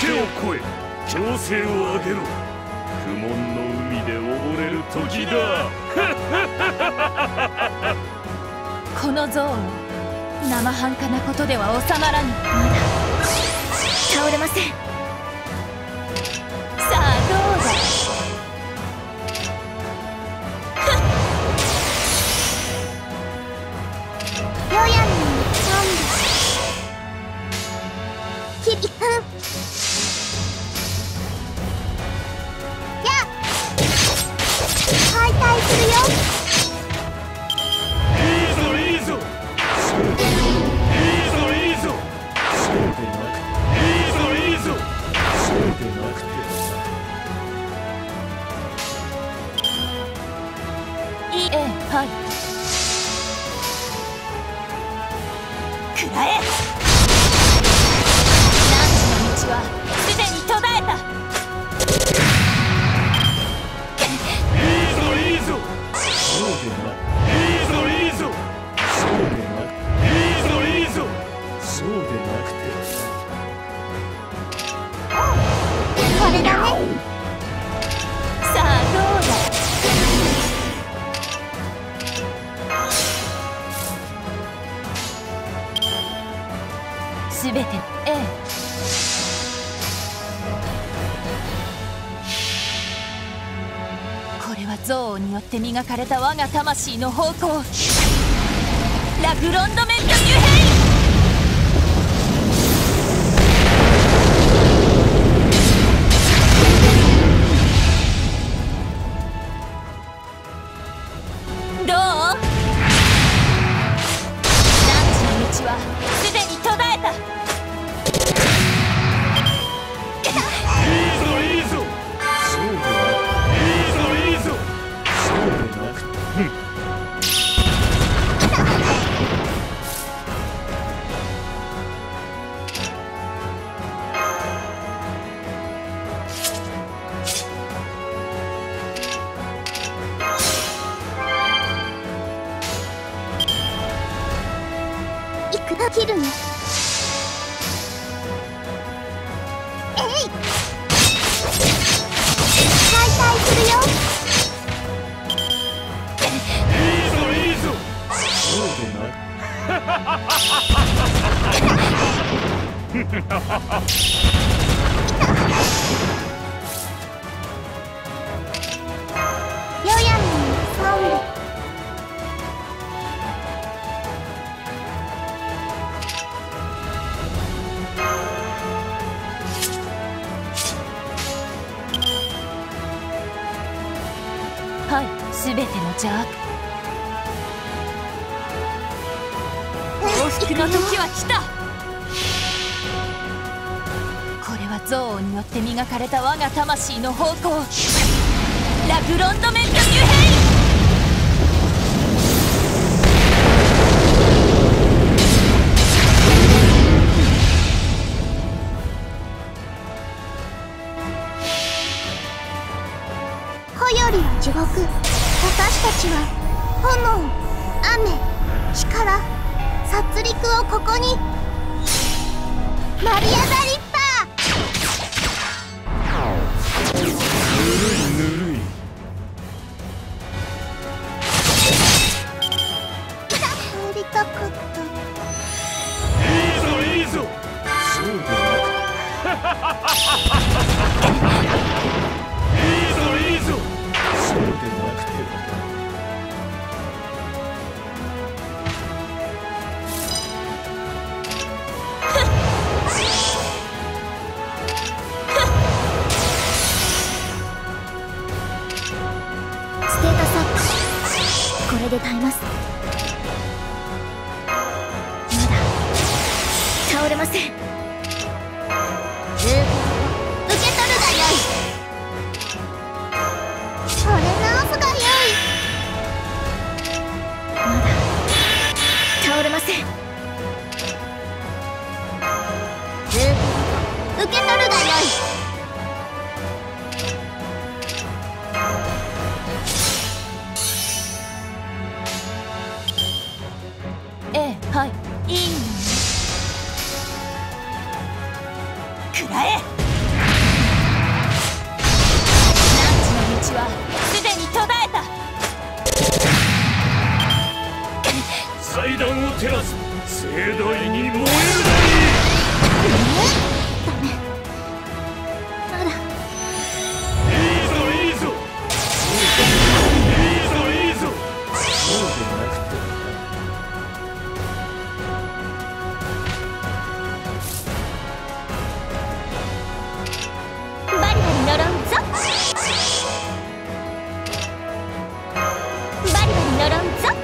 を越え強勢を上げろ。苦悶の海で溺れる時だ。 この憎悪生半可なことでは収まらぬ。まだ倒れません。さあどうだ。 よやに3度日々や敗退するよ。 いいぞいいぞ。いいぞいいぞ。そうでなくていいぞいいぞ。そうでなくていえはいくらえ。汝の道はすでに途絶えた。 いいぞいいぞ。そうでないいぞいいぞ。そうでないいぞいいぞ。そうでなくてこれだね。 さあどうだ。すべてええ。これは憎悪によって磨かれた我が魂の方向。ラグロンドメント・ニュヘイ。どう？汝の道はすでに途絶えた。 いいぞいいぞ。そうでないいぞいいぞ。そうでなくていくら切るの。えい敗退するよ。 いいぞいいぞ。そうでないよやに3度はい、すべての邪悪。報復の時は来た。これは憎悪によって磨かれた我が魂の方向。ラグロンドメント・ニュヘイ。 穂よりは地獄。私たちは炎、雨、力、殺戮をここに。マリア・ザ・リッパー。 ぬるいぬるい。 帰りたかった。 いいぞいいぞ。そうでなくていいぞいいぞ。そうでなくてステータスアップ。これで耐えます。まだ倒れません。受け取るがよい。これ直すがよい。まだ倒れません。受け取るがよい。 ええはい、いいのね。 照らす盛大に燃えるがいい。 ダメ。まだ。 いいぞいいぞ。いいぞいいぞ。そうでなくてバリバリ呪うぞ。バリバリ呪うぞ。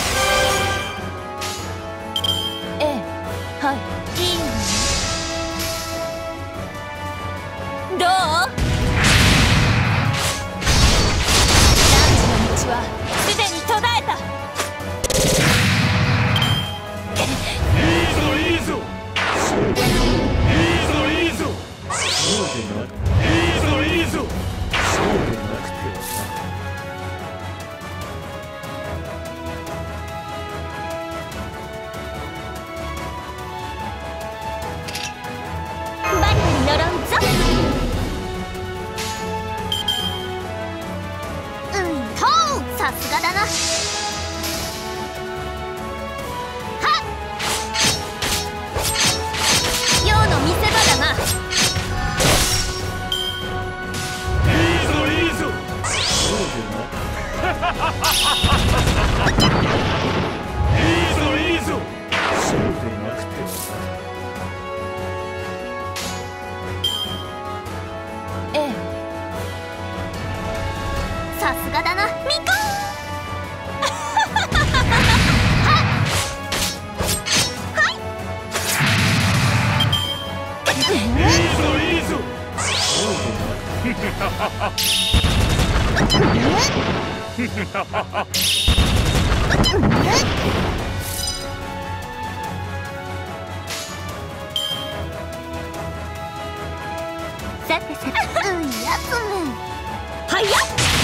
ええ、はい、いいの。どう？汝の道はすでに途絶えた。 いいぞいいぞ。いいぞいいぞ。そうでなくていいぞいいぞ。そうでなくてはさ。 バリバリ呪うぞ。さすがだな。はっ、陽の見せ場だな。 いいぞいいぞ。そうでないいぞいいぞ。そうでなくてさ。 ええ、 さすがだな、ミコ。 いいぞいいぞ。そうでなさてさて、やつめ。はいや。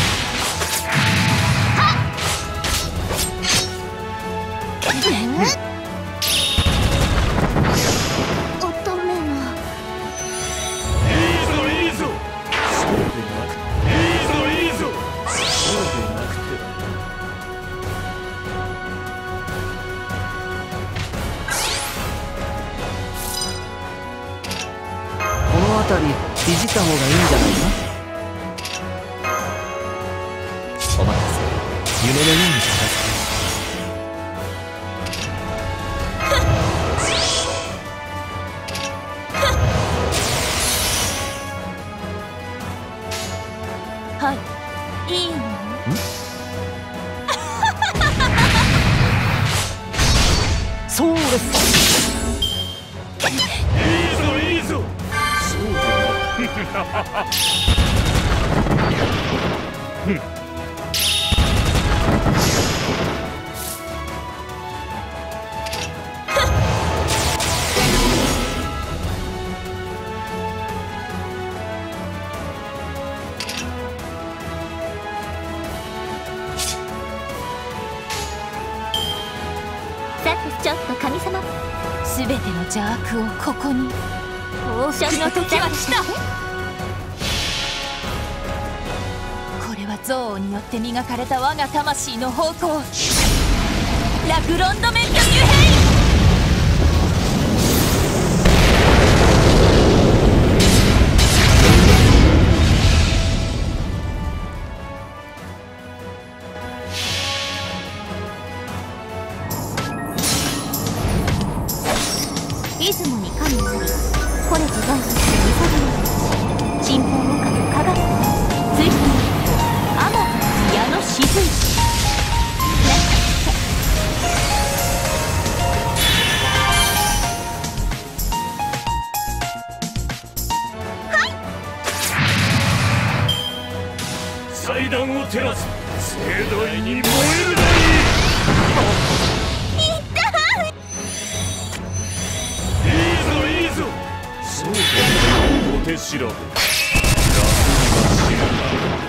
乙女の。 いいぞいいぞ。そうでなくていいぞいいぞ。そうでなくてこの辺りいじった方がいいんじゃないか。お待たせ。夢のように片付け。 はい、いいの。 そうです。 いいぞいいぞ。そうでなさてちょっと神様。 すべての邪悪をここに。報酬の時は来た。これは憎悪によって磨かれた我が魂の方向。ラグロンドメントニュヘイ。 出雲に神なり、これと大として見定める。神宝の神の鏡、ついてみると、天と矢の雫。 祭壇を照らす盛大に燃えるがいい。いいぞそうか。お手調べ楽には死ぬな。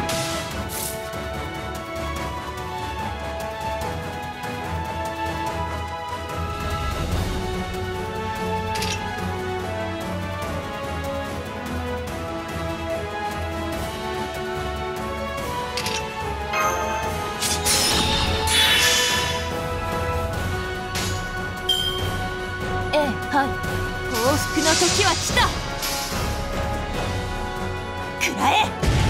は来た。食らえ。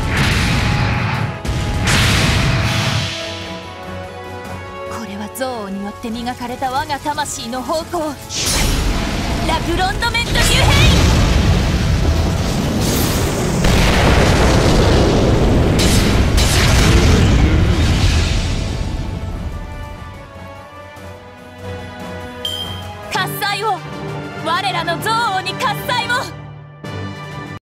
これは憎悪によって磨かれた我が魂の方向、ラグロンドメント竜兵。